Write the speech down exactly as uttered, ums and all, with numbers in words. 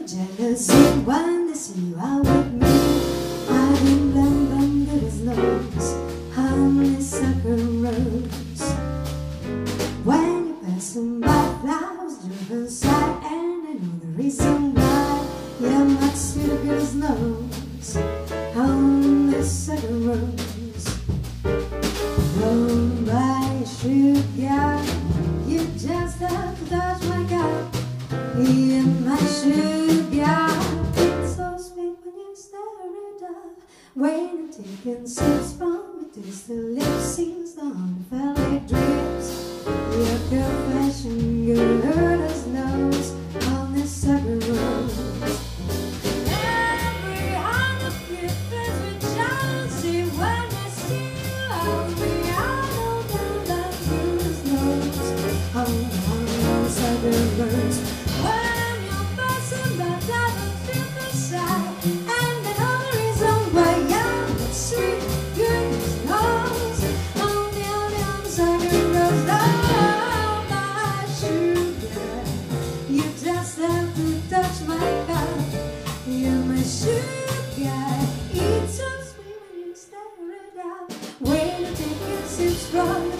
jealousy when they see you out with me. I didn't blend them to his nose, honeysuckle rose. When you're passing by flowers, driven side, and I know the reason why. Yeah, much sweeter girls knows, honeysuckle rose. Blown by sugar, you just have to touch my cup. Yeah, my sugar, it's so sweet when you stir it up. When I'm taking sips from it, taste the lips, sings the honey valley drips. Your confession, your hurters knows, honeysuckle rose. Every heart of you fills with jealousy when I see you out with me. I know that that bruise knows, honeysuckle rose. When you're passing by, I don't feel the side, and I know the reason why. Yeah, that sweet goodness knows, only on the honeysuckle rose. Oh, my sugar, you just have to touch my cup. You're my sugar, it's so sweet when you stir it up. When you take it sips from